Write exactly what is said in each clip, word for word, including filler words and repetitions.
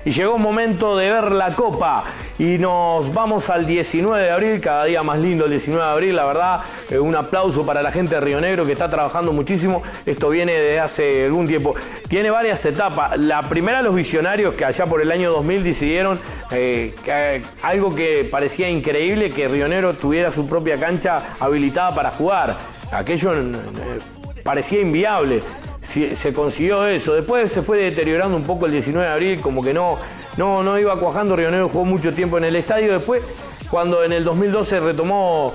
Y llegó un momento de ver la Copa. Y nos vamos al diecinueve de abril, cada día más lindo el diecinueve de abril, la verdad. Eh, un aplauso para la gente de Río Negro que está trabajando muchísimo. Esto viene de hace algún tiempo. Tiene varias etapas. La primera, los visionarios que allá por el año dos mil decidieron eh, que, algo que parecía increíble, que Río Negro tuviera su propia cancha habilitada para jugar. Aquello eh, parecía inviable. Se consiguió eso. Después se fue deteriorando un poco el diecinueve de abril, como que no, no, no iba cuajando. Río Negro jugó mucho tiempo en el estadio. Después, cuando en el dos mil doce retomó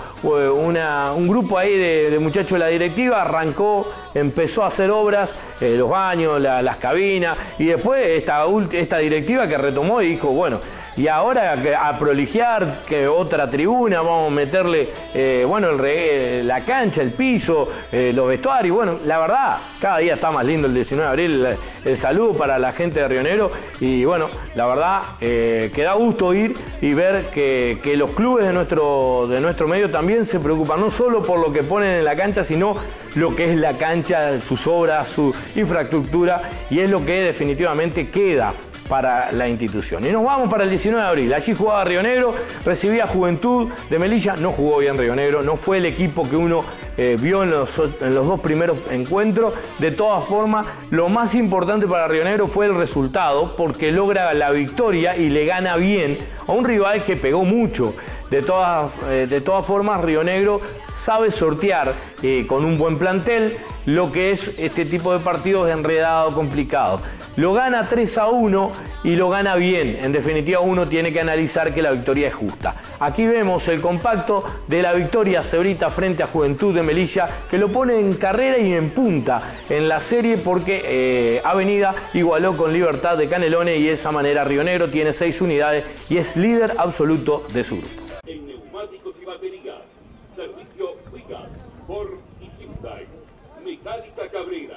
una, un grupo ahí de, de muchachos de la directiva, arrancó, empezó a hacer obras, eh, los baños, la, las cabinas, y después esta, esta directiva que retomó y dijo, bueno, y ahora a proligiar que otra tribuna, vamos a meterle, eh, bueno, el re, la cancha, el piso, eh, los vestuarios. Bueno, la verdad, cada día está más lindo el diecinueve de abril. El, el saludo para la gente de Río Negro. Y bueno, la verdad, eh, que da gusto ir y ver que, que los clubes de nuestro, de nuestro medio también se preocupan, no solo por lo que ponen en la cancha, sino lo que es la cancha, sus obras, su infraestructura, y es lo que definitivamente queda para la institución. Y nos vamos para el diecinueve de abril. Allí jugaba Río Negro, recibía Juventud de Melilla. No jugó bien Río Negro, no fue el equipo que uno eh, vio en los, en los dos primeros encuentros. De todas formas, lo más importante para Río Negro fue el resultado, porque logra la victoria y le gana bien a un rival que pegó mucho. De todas, eh, de todas formas, Río Negro sabe sortear eh, con un buen plantel lo que es este tipo de partidos enredados, complicados. Lo gana tres a uno y lo gana bien. En definitiva, uno tiene que analizar que la victoria es justa. Aquí vemos el compacto de la victoria cebrita frente a Juventud de Melilla, que lo pone en carrera y en punta en la serie, porque eh, Avenida igualó con Libertad de Canelones, y de esa manera Río Negro tiene seis unidades y es líder absoluto de su grupo. En neumáticos y baterías, servicio Wigan, Ford y Hyundai, Mecánica Cabrera.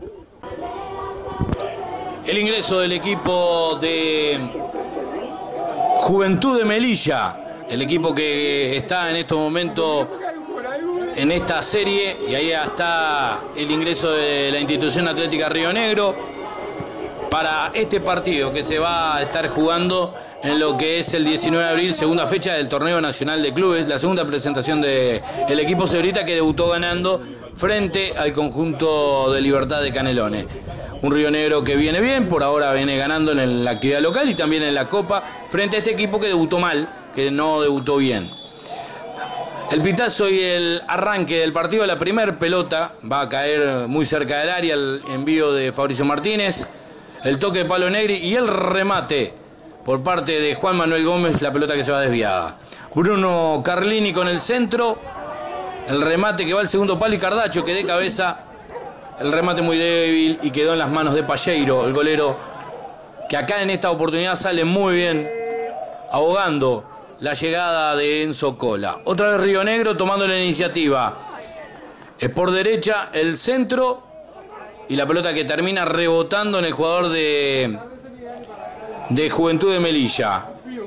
El ingreso del equipo de Juventud de Melilla, el equipo que está en estos momentos en esta serie, y ahí está el ingreso de la Institución Atlética Río Negro para este partido que se va a estar jugando en lo que es el diecinueve de abril, segunda fecha del Torneo Nacional de Clubes, la segunda presentación del equipo cebrita, que debutó ganando frente al conjunto de Libertad de Canelones. Un Río Negro que viene bien, por ahora viene ganando en la actividad local y también en la Copa, frente a este equipo que debutó mal, que no debutó bien. El pitazo y el arranque del partido, la primera pelota va a caer muy cerca del área, el envío de Fabricio Martínez, el toque de Pablo Negri y el remate por parte de Juan Manuel Gómez, la pelota que se va desviada. Bruno Carlini con el centro, el remate que va al segundo palo, y Cardacho que de cabeza, el remate muy débil y quedó en las manos de Palleiro, el golero, que acá en esta oportunidad sale muy bien, ahogando la llegada de Enzo Cola. Otra vez Río Negro tomando la iniciativa. Es por derecha el centro y la pelota que termina rebotando en el jugador de, de Juventud de Melilla.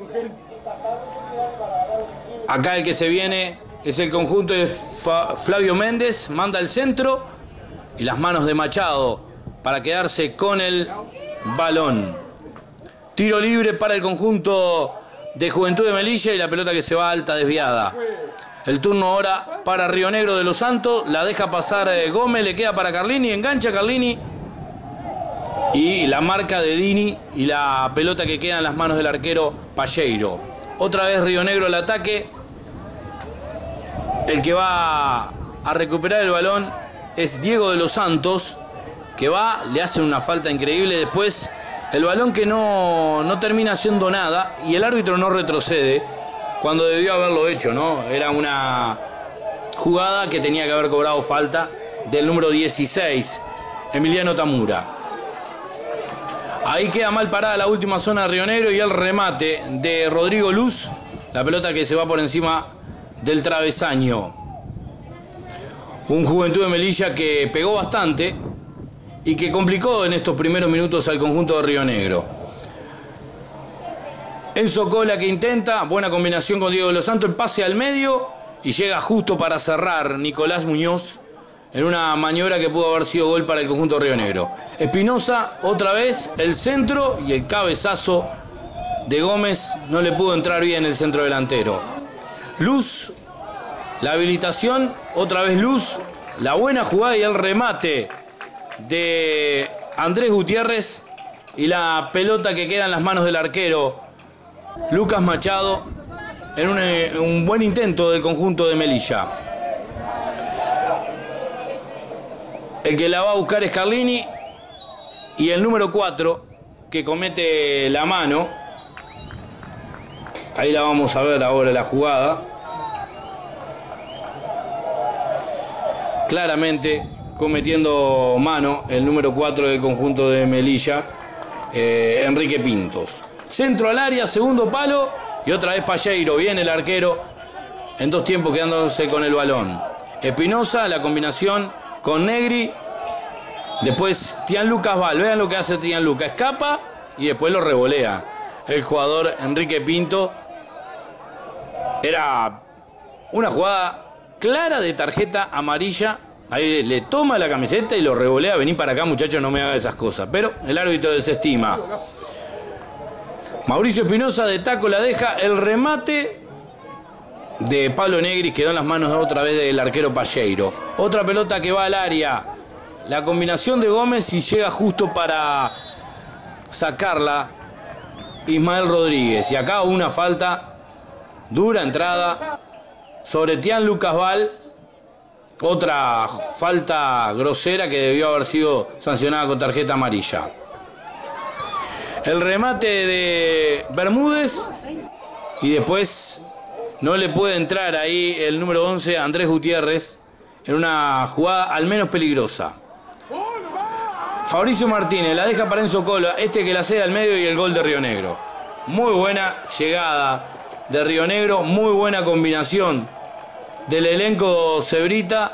Acá el que se viene es el conjunto de Flavio Méndez, manda el centro y las manos de Machado para quedarse con el balón. Tiro libre para el conjunto de Juventud de Melilla y la pelota que se va alta, desviada. El turno ahora para Río Negro de los Santos, la deja pasar Gómez, le queda para Carlini, engancha Carlini y la marca de Dini y la pelota que queda en las manos del arquero Palleiro. Otra vez Río Negro el ataque. El que va a recuperar el balón es Diego de los Santos, que va, le hace una falta increíble. Después el balón que no, no termina haciendo nada y el árbitro no retrocede cuando debió haberlo hecho, ¿no? Era una jugada que tenía que haber cobrado falta del número dieciséis, Emiliano Tamura. Ahí queda mal parada la última zona de Río Negro y el remate de Rodrigo Luz, la pelota que se va por encima del travesaño. Un Juventud de Melilla que pegó bastante y que complicó en estos primeros minutos al conjunto de Río Negro. Enzo Cola que intenta, buena combinación con Diego de los Santos, el pase al medio y llega justo para cerrar Nicolás Muñoz, en una maniobra que pudo haber sido gol para el conjunto rionegro. Espinosa, otra vez, el centro y el cabezazo de Gómez no le pudo entrar bien el centro delantero. Luz, la habilitación, otra vez Luz, la buena jugada y el remate de Andrés Gutiérrez y la pelota que queda en las manos del arquero Lucas Machado en un, un buen intento del conjunto de Melilla. El que la va a buscar es Carlini y el número cuatro que comete la mano. Ahí la vamos a ver ahora la jugada. Claramente cometiendo mano el número cuatro del conjunto de Melilla, eh, Enrique Pintos. Centro al área, segundo palo y otra vez Palleiro. Viene el arquero en dos tiempos quedándose con el balón. Espinosa, la combinación con Negri. Después Tian Lucas Val. Vean lo que hace Tian Lucas. Escapa y después lo revolea el jugador Enrique Pinto. Era una jugada clara de tarjeta amarilla. Ahí le toma la camiseta y lo revolea. Vení para acá, muchachos, no me haga esas cosas. Pero el árbitro desestima. Mauricio Espinosa de taco la deja. El remate de Pablo Negri quedó en las manos otra vez del arquero Palleiro. Otra pelota que va al área. La combinación de Gómez y llega justo para sacarla Ismael Rodríguez. Y acá una falta, dura entrada sobre Tian Lucas Val. Otra falta grosera que debió haber sido sancionada con tarjeta amarilla. El remate de Bermúdez y después no le puede entrar ahí el número once, Andrés Gutiérrez, en una jugada al menos peligrosa. Fabricio Martínez la deja para Enzo Cola, este que la cede al medio y el gol de Rionegro. Muy buena llegada de Rionegro, muy buena combinación del elenco cebrita.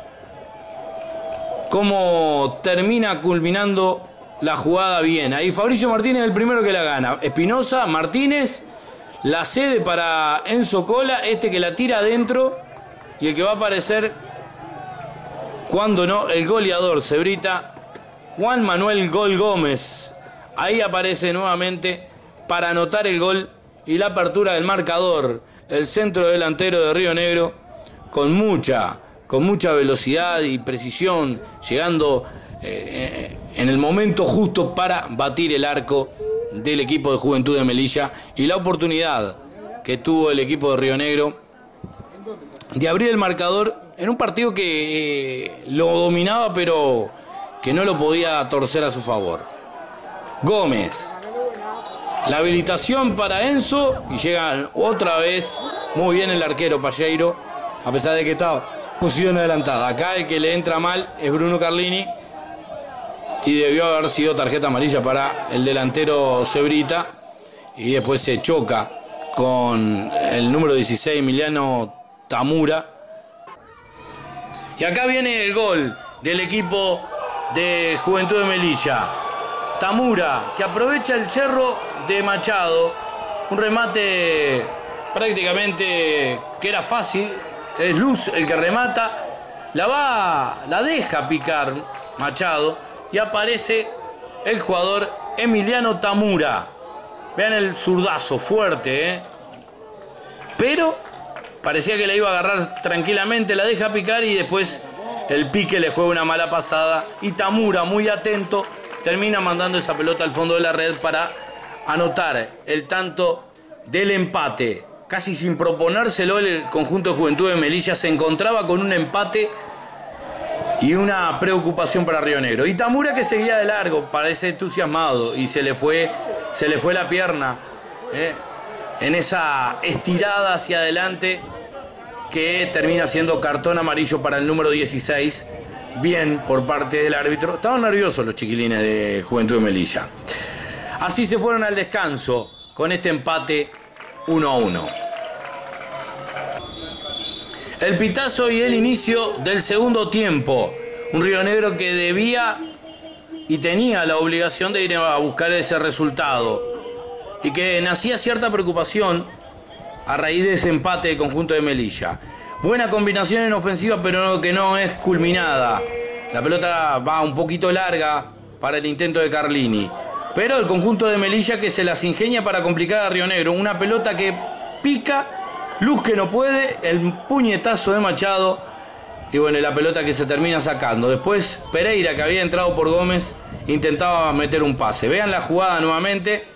Cómo termina culminando la jugada bien. Ahí Fabricio Martínez es el primero que la gana. Espinosa, Martínez, la cede para Enzo Cola, este que la tira adentro y el que va a aparecer, cuando no, el goleador cebrita, Juan Manuel Gol Gómez. Ahí aparece nuevamente para anotar el gol y la apertura del marcador. El centro delantero de Rionegro con mucha, con mucha velocidad y precisión, llegando eh, en el momento justo para batir el arco del equipo de Juventud de Melilla, y la oportunidad que tuvo el equipo de Rionegro de abrir el marcador en un partido que eh, lo dominaba, pero que no lo podía torcer a su favor. Gómez, la habilitación para Enzo y llega otra vez muy bien el arquero Palleiro, a pesar de que está en posición adelantada. Acá el que le entra mal es Bruno Carlini y debió haber sido tarjeta amarilla para el delantero cebrita, y después se choca con el número dieciséis, Emiliano Tamura. Y acá viene el gol del equipo de Juventud de Melilla. Tamura, que aprovecha el cerro de Machado, un remate prácticamente que era fácil. Es Luz el que remata, la va, la deja picar Machado y aparece el jugador Emiliano Tamura. Vean el zurdazo fuerte, ¿eh? Pero parecía que la iba a agarrar tranquilamente, la deja picar y después el pique le juega una mala pasada y Tamura, muy atento, termina mandando esa pelota al fondo de la red para anotar el tanto del empate. Casi sin proponérselo, el conjunto de Juventud de Melilla se encontraba con un empate y una preocupación para Rionegro. Y Tamura, que seguía de largo, parece entusiasmado, y se le fue, se le fue la pierna eh, en esa estirada hacia adelante que termina siendo cartón amarillo para el número dieciséis. Bien por parte del árbitro. Estaban nerviosos los chiquilines de Juventud de Melilla. Así se fueron al descanso con este empate uno a uno. El pitazo y el inicio del segundo tiempo. Un Rionegro que debía y tenía la obligación de ir a buscar ese resultado, y que nacía cierta preocupación a raíz de ese empate del conjunto de Melilla. Buena combinación en ofensiva, pero no, que no es culminada. La pelota va un poquito larga para el intento de Carlini. Pero el conjunto de Melilla que se las ingenia para complicar a Río Negro. Una pelota que pica, Luz que no puede, el puñetazo de Machado. Y bueno, la pelota que se termina sacando. Después Pereira, que había entrado por Gómez, intentaba meter un pase. Vean la jugada nuevamente.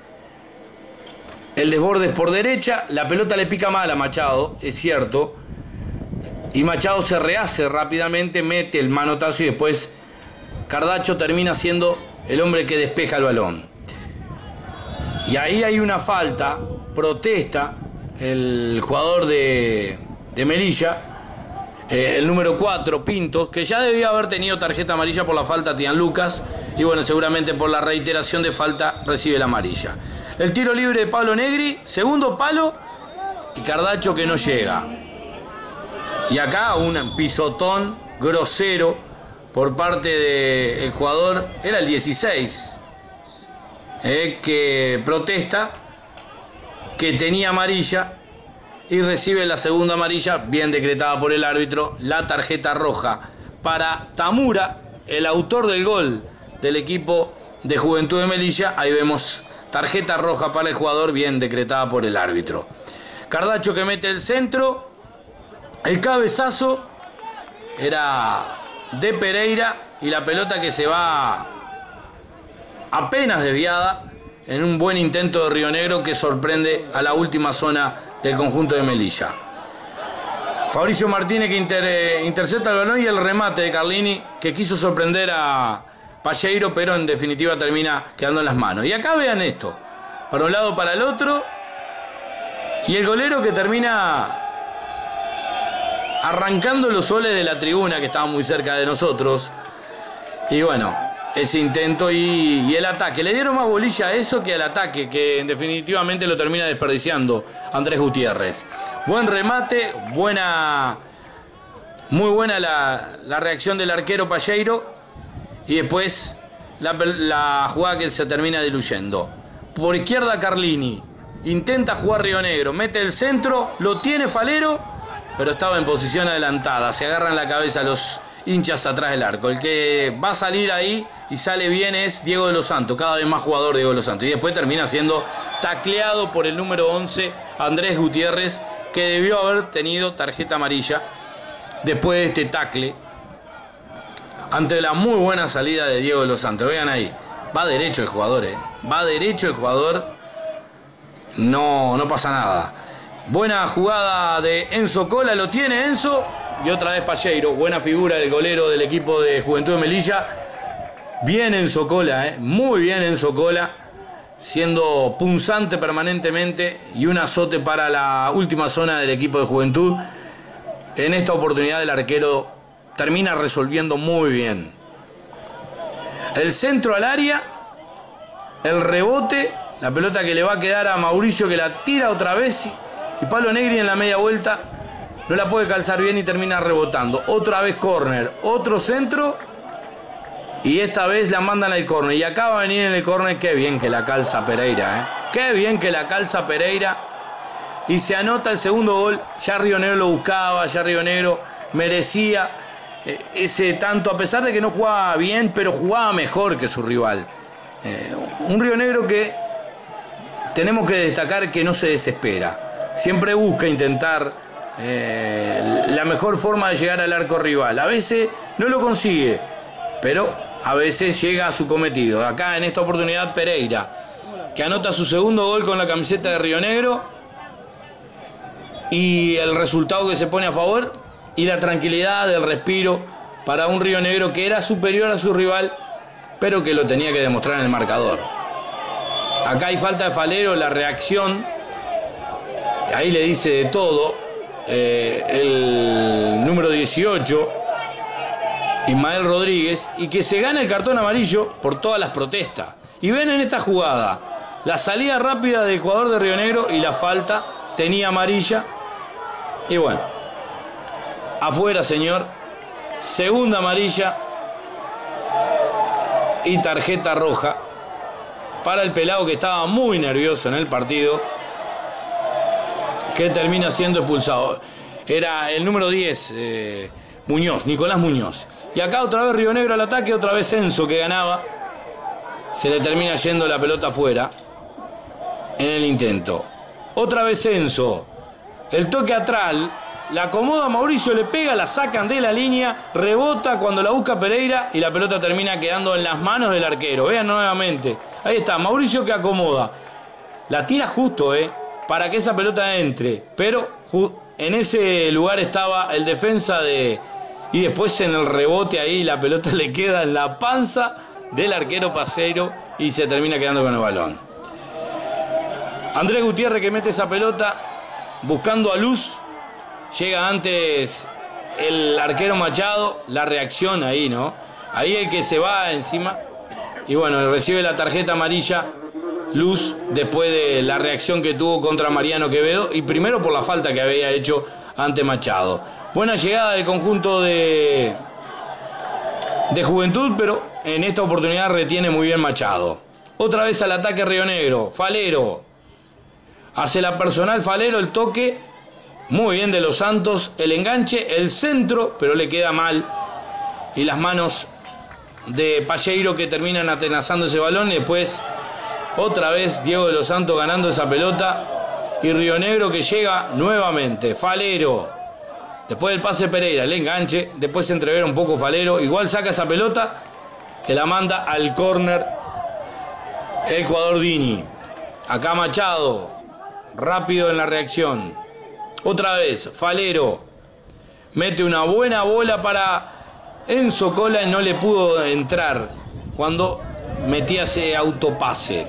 El desborde es por derecha. La pelota le pica mal a Machado, es cierto. Y Machado se rehace rápidamente, mete el manotazo y después Cardacho termina siendo el hombre que despeja el balón. Y ahí hay una falta, protesta el jugador de, de Melilla, eh, el número cuatro, Pintos, que ya debía haber tenido tarjeta amarilla por la falta a Tian Lucas. Y bueno, seguramente por la reiteración de falta recibe la amarilla. El tiro libre de Pablo Negri, segundo palo y Cardacho que no llega. Y acá un pisotón grosero por parte del jugador, era el dieciséis, eh, que protesta, que tenía amarilla y recibe la segunda amarilla, bien decretada por el árbitro, la tarjeta roja para Tamura, el autor del gol del equipo de Juventud de Melilla. Ahí vemos tarjeta roja para el jugador, bien decretada por el árbitro. Cardacho que mete el centro. El cabezazo era de Pereira y la pelota que se va apenas desviada en un buen intento de Río Negro que sorprende a la última zona del conjunto de Melilla. Fabricio Martínez que inter, eh, intercepta el balón y el remate de Carlini que quiso sorprender a Palleiro, pero en definitiva termina quedando en las manos. Y acá vean esto, para un lado, para el otro, y el golero que termina arrancando los soles de la tribuna que estaba muy cerca de nosotros. Y bueno, ese intento y, y el ataque. Le dieron más bolilla a eso que al ataque, que definitivamente lo termina desperdiciando Andrés Gutiérrez. Buen remate, buena, muy buena la, la reacción del arquero Palleiro. Y después la, la jugada que se termina diluyendo. Por izquierda Carlini. Intenta jugar Río Negro. Mete el centro, lo tiene Falero, pero estaba en posición adelantada. Se agarran la cabeza los hinchas atrás del arco. El que va a salir ahí y sale bien es Diego de los Santos. Cada vez más jugador Diego de los Santos. Y después termina siendo tacleado por el número once, Andrés Gutiérrez, que debió haber tenido tarjeta amarilla después de este tacle. Ante la muy buena salida de Diego de los Santos. Vean ahí. Va derecho el jugador, eh. Va derecho el jugador. No, no pasa nada. Buena jugada de Enzo Cola, lo tiene Enzo. Y otra vez Palleiro, buena figura del golero del equipo de Juventud de Melilla. Bien Enzo Cola, eh. Muy bien Enzo Cola. Siendo punzante permanentemente. Y un azote para la última zona del equipo de Juventud. En esta oportunidad el arquero termina resolviendo muy bien. El centro al área. El rebote. La pelota que le va a quedar a Mauricio, que la tira otra vez. Y Pablo Negri en la media vuelta no la puede calzar bien y termina rebotando. Otra vez córner, otro centro. Y esta vez la mandan al córner. Y acá va a venir en el córner. Qué bien que la calza Pereira, ¿eh? Qué bien que la calza Pereira. Y se anota el segundo gol. Ya Río Negro lo buscaba, ya Río Negro merecía ese tanto. A pesar de que no jugaba bien, pero jugaba mejor que su rival. Eh, un Río Negro que tenemos que destacar que no se desespera. Siempre busca intentar eh, la mejor forma de llegar al arco rival. A veces no lo consigue, pero a veces llega a su cometido. Acá en esta oportunidad Pereira, que anota su segundo gol con la camiseta de Río Negro. Y el resultado que se pone a favor y la tranquilidad del respiro para un Río Negro que era superior a su rival, pero que lo tenía que demostrar en el marcador. Acá hay falta de Falero, la reacción. Ahí le dice de todo eh, el número dieciocho, Ismael Rodríguez, y que se gana el cartón amarillo por todas las protestas. Y ven en esta jugada la salida rápida del jugador de Río Negro y la falta, tenía amarilla. Y bueno, afuera, señor. Segunda amarilla y tarjeta roja para el pelado que estaba muy nervioso en el partido, que termina siendo expulsado. Era el número diez, eh, Muñoz, Nicolás Muñoz. Y acá otra vez Río Negro al ataque, otra vez Enzo que ganaba. Se le termina yendo la pelota afuera en el intento. Otra vez Enzo. El toque atrás, la acomoda Mauricio, le pega, la sacan de la línea, rebota cuando la busca Pereira y la pelota termina quedando en las manos del arquero. Vean nuevamente. Ahí está, Mauricio que acomoda. La tira justo, eh, para que esa pelota entre. Pero en ese lugar estaba el defensa de... Y después en el rebote ahí la pelota le queda en la panza del arquero Paseiro y se termina quedando con el balón. Andrés Gutiérrez que mete esa pelota buscando a Luz. Llega antes el arquero Machado. La reacción ahí, ¿no? Ahí el que se va encima. Y bueno, recibe la tarjeta amarilla Luz después de la reacción que tuvo contra Mariano Quevedo. Y primero por la falta que había hecho ante Machado. Buena llegada del conjunto de, de Juventud, pero en esta oportunidad retiene muy bien Machado. Otra vez al ataque Río Negro. Falero. Hace la personal Falero, el toque. Muy bien de Los Santos. El enganche, el centro, pero le queda mal. Y las manos de Payeiro que terminan atenazando ese balón. Y después, otra vez Diego de Los Santos ganando esa pelota. Y Río Negro que llega nuevamente. Falero. Después del pase Pereira, el enganche, después se entrevera un poco Falero, igual saca esa pelota que la manda al córner el jugador Dini. Acá Machado, rápido en la reacción. Otra vez, Falero, mete una buena bola para Enzo Cola y no le pudo entrar cuando metía ese autopase.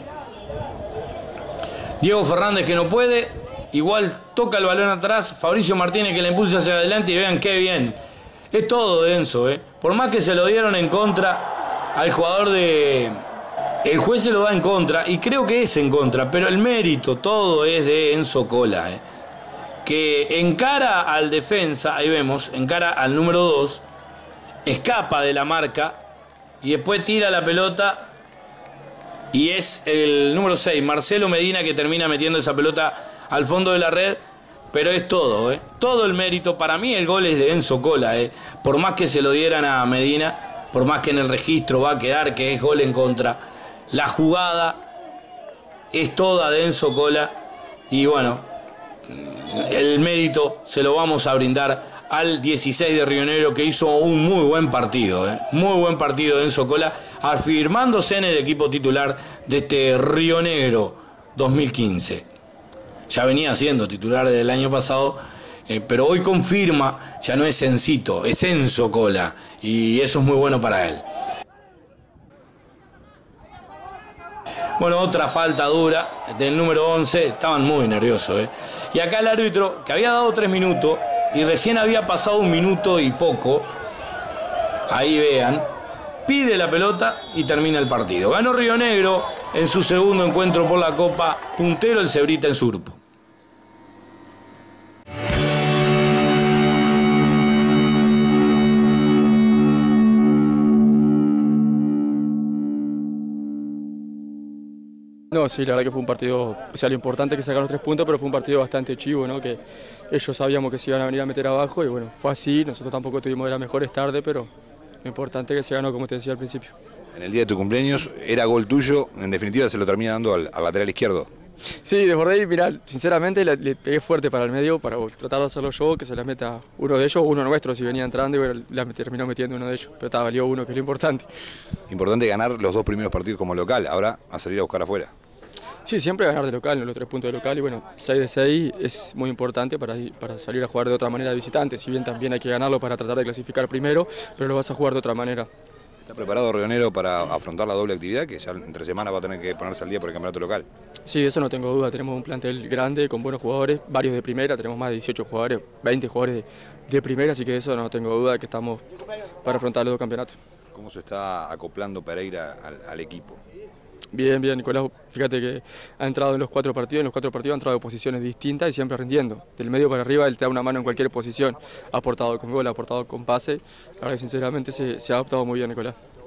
Diego Fernández que no puede. Igual toca el balón atrás, Fabricio Martínez que la impulsa hacia adelante y vean qué bien. Es todo de Enzo, ¿eh? Por más que se lo dieron en contra al jugador de... El juez se lo da en contra y creo que es en contra, pero el mérito todo es de Enzo Cola, ¿eh? Que encara al defensa, ahí vemos, encara al número dos, escapa de la marca y después tira la pelota y es el número seis, Marcelo Medina, que termina metiendo esa pelota al fondo de la red, pero es todo, ¿eh? Todo el mérito. Para mí el gol es de Enzo Cola, ¿eh? Por más que se lo dieran a Medina, por más que en el registro va a quedar que es gol en contra, la jugada es toda de Enzo Cola y bueno, el mérito se lo vamos a brindar al dieciséis de Río Negro, que hizo un muy buen partido, ¿eh? Muy buen partido de Enzo Cola, afirmándose en el equipo titular de este Río Negro dos mil quince. Ya venía siendo titular del año pasado, eh, pero hoy confirma, ya no es Encito, es Enzo Cola, y eso es muy bueno para él. Bueno, otra falta dura del número once, estaban muy nerviosos, ¿eh? Y acá el árbitro, que había dado tres minutos, y recién había pasado un minuto y poco, ahí vean, pide la pelota y termina el partido. Ganó Río Negro en su segundo encuentro por la Copa, puntero el Cebrita en su grupo. No, sí, la verdad que fue un partido, o sea, lo importante es que sacaron los tres puntos, pero fue un partido bastante chivo, ¿no? Que ellos sabíamos que se iban a venir a meter abajo y bueno, fue así, nosotros tampoco tuvimos de las mejores tarde, pero lo importante es que se ganó, como te decía al principio. En el día de tu cumpleaños era gol tuyo, en definitiva se lo termina dando al, al lateral izquierdo. Sí, desbordé y mirá, sinceramente le, le pegué fuerte para el medio, para tratar de hacerlo yo, que se la meta uno de ellos, uno nuestro si venía entrando y bueno, la terminó metiendo uno de ellos, pero estaba valió uno, que es lo importante. Importante ganar los dos primeros partidos como local, ahora a salir a buscar afuera. Sí, siempre ganar de local, los tres puntos de local y bueno, seis de seis es muy importante para, para salir a jugar de otra manera de visitante, si bien también hay que ganarlo para tratar de clasificar primero, pero lo vas a jugar de otra manera. ¿Está preparado Río Negro para afrontar la doble actividad, que ya entre semanas va a tener que ponerse al día por el campeonato local? Sí, eso no tengo duda, tenemos un plantel grande con buenos jugadores, varios de primera, tenemos más de dieciocho jugadores, veinte jugadores de, de primera, así que eso no tengo duda que estamos para afrontar los dos campeonatos. ¿Cómo se está acoplando Pereira al, al equipo? Bien, bien, Nicolás, fíjate que ha entrado en los cuatro partidos, en los cuatro partidos ha entrado en posiciones distintas y siempre rindiendo. Del medio para arriba él te da una mano en cualquier posición, ha aportado con gol, ha aportado con pase, la verdad que sinceramente se, se ha adaptado muy bien, Nicolás.